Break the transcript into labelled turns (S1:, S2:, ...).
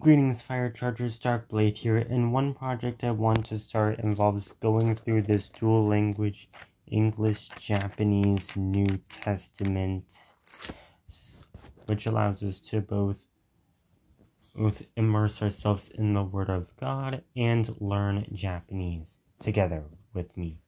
S1: Greetings, Fire Chargers, Darkblade here, and one project I want to start involves going through this dual language English-Japanese New Testament, which allows us to both immerse ourselves in the Word of God and learn Japanese together with me.